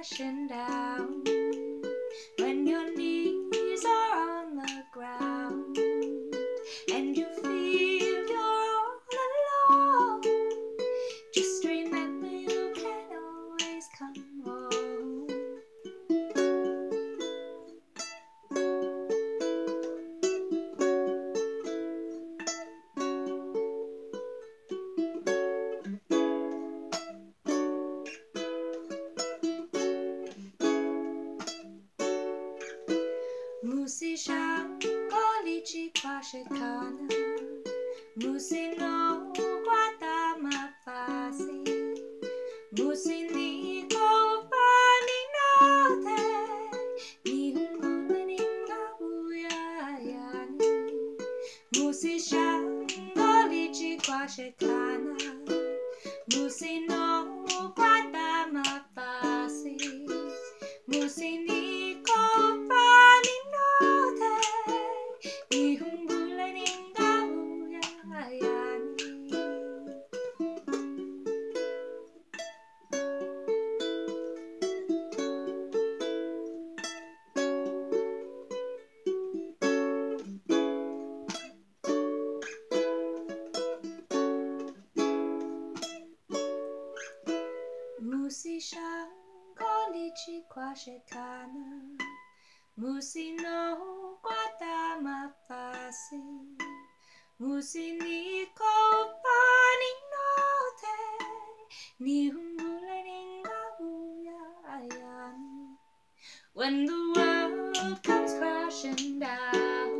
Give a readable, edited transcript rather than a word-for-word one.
crashing down, when your knees are on the ground and you feel you're all alone, just remember you can always come home. Musi shangolichi kwashikana, musi no guata mafasi, musi ni kopani note, ni hungula ninga buyayani. Musi shangolichi kwashikana, musi no guata mafasi, musi ni kopani Musi shangolichi kwashikana, musi no guata mafasi, musi ni kopani note, ni hungula ninga buyayani. When the world comes crashing down